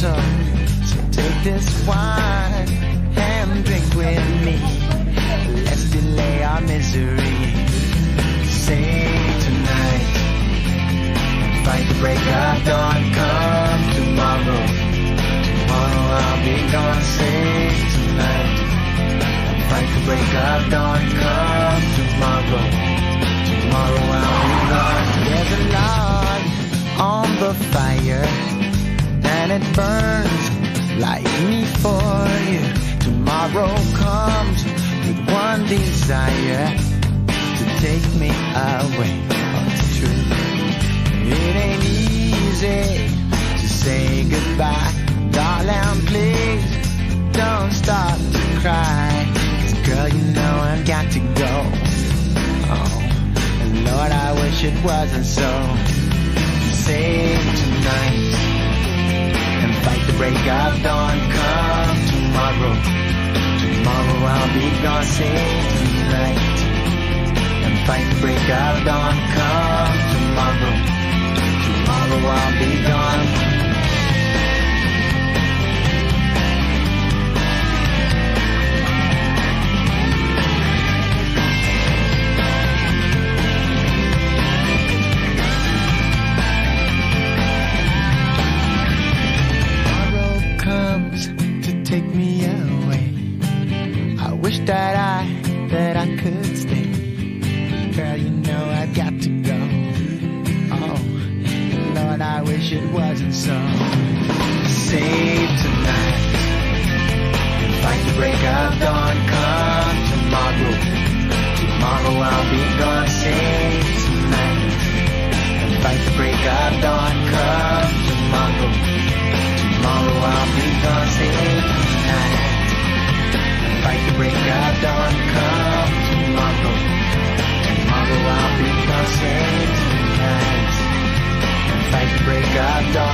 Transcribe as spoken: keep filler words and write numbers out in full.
bottle. So take this wine and drink with me. Let's delay our misery. Save tonight, fight the break of dawn. Come tomorrow, tomorrow I'll be gone. Save tonight, fight the break of dawn. Come tomorrow, tomorrow I'll be gone. There's a log on the fire and it burns like me for you. Tomorrow comes with one desire, to take me away. Oh, it's true. It ain't easy to say goodbye. Darling, please don't start to cry. 'Cause girl, you know I've got to go. Oh, and Lord, I wish it wasn't so. Save tonight and fight the break of dawn. Come tomorrow, tomorrow I'll be gone. Save tonight and fight the break of dawn. Come tomorrow, tomorrow I'll be gone. Take me away. I wish that I, that I could stay. Girl, you know I've got to go. Oh, Lord, I wish it wasn't so. Save tonight, fight the break of dawn. Come tomorrow, tomorrow I'll be gone. Save tonight, and fight the break of dawn. Come tomorrow, tomorrow I'll be gone. Save tonight, and fight the break of dawn. Come tomorrow, tomorrow I'll be gone. Save tonight, and fight the break of dawn.